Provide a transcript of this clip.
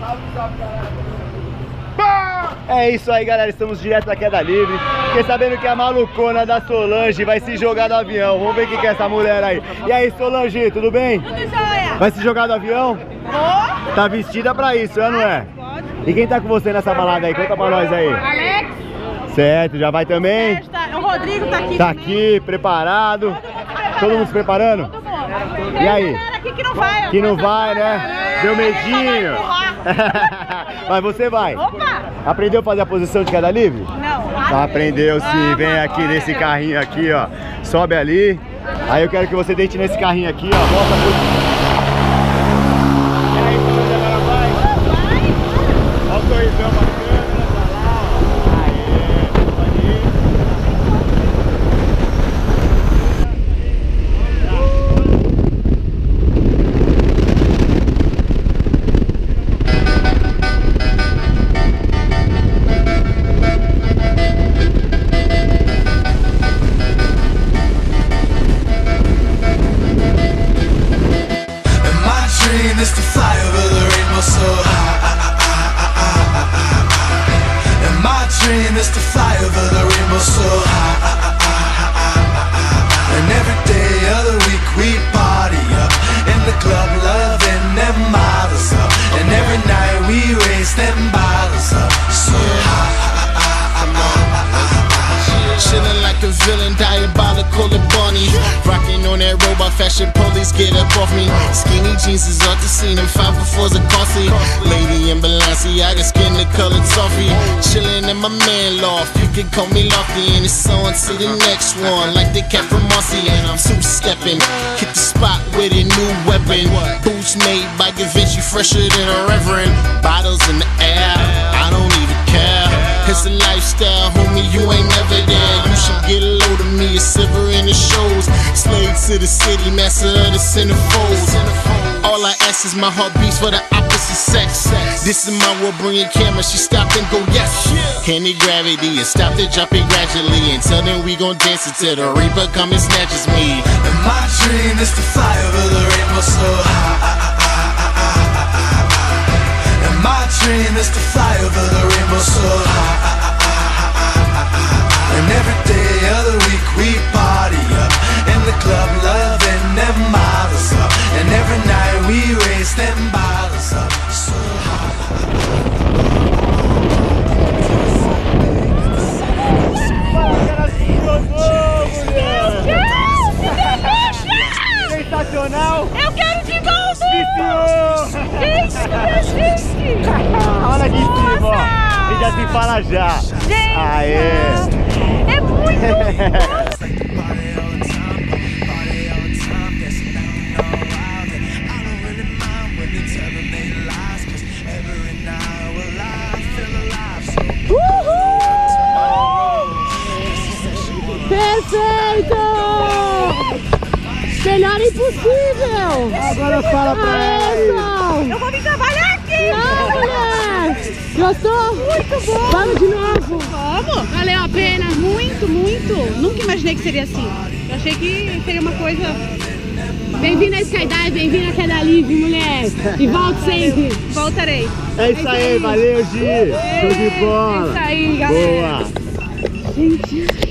É isso aí, galera, estamos direto da queda livre. Fiquei sabendo que a malucona da Solange vai se jogar do avião. Vamos ver o que é essa mulher aí. E aí, Solange, tudo bem? Tudo jóia. Vai se jogar do avião? Vou. Tá vestida pra isso, não é? Pode. E quem tá com você nessa balada aí? Conta pra nós aí. Alex. Certo, já vai também? O Rodrigo tá aqui. Tá também. aqui, preparado. Todo mundo se preparando? Todo mundo. E aí? Tem galera aqui que não vai. Que não vai, né? Deu medinho. Mas você vai. Opa! Aprendeu a fazer a posição de queda livre? Não. Aprendeu sim. Vem aqui nesse carrinho aqui, ó. Sobe ali. Aí eu quero que você deite nesse carrinho aqui, ó. Volta a posição. E aí, Solange, agora vai? Olha o sorrisão bacana, tá lá, ó. Aê, pode ir. Is to fly over the rainbow so high. And my dream is to fly over the rainbow so high. And every day of the week we party up in the club, loving them models up. And every night we raise them bottles up so high. Chillin' like a villain, diabolical and bunny. Rockin' on that robot fashion, police get up off me. Skinny jeans is off the scene and 504s are costly. Lady in Balenciaga, skin the colored toffee. Chillin' in my man loft, you can call me Lofty. And it's on to the next one, like the cat from Marcy. And I'm two-steppin', hit the spot with a new weapon. Boots made by Givenchy, fresher than a reverend. Bottles in the air, I don't even care. It's a lifestyle, homie, you ain't never there. You should get a load of me, a silver in the shows. Slave to the city, master of the centerfolds. All I ask is my heart beats for the opposite sex. This is my world, bring your camera, she stopped and go yes. Handy gravity and stop to drop it gradually. Until then we gon' dance until the reaper come and snatches me. And my dream is to fly over the rainbow so high. And my dream is to fly over the rainbow so high. And every day of the week we party up in the club, loving them models up. And every night we raise them bottles up so Sensacional! Eu quero de volta! Gente, olha aqui em cima, ó. E já se fala já. Gente, aê! É muito bom! Perfeito! Melhor impossível! Agora fala pra ele! Eu vou vir trabalhar aqui! Não, mulher! Gostou? Muito bom! Vamos de novo! Vamos! Valeu a pena! Muito, muito! Nunca imaginei que seria assim. Eu achei que seria uma coisa... Bem-vindo a Skydive, bem-vindo a Queda Livre, mulher! E volte sempre! Voltarei! É isso aí, valeu, Gi! Show de bola! É isso aí, galera! Boa! Gente...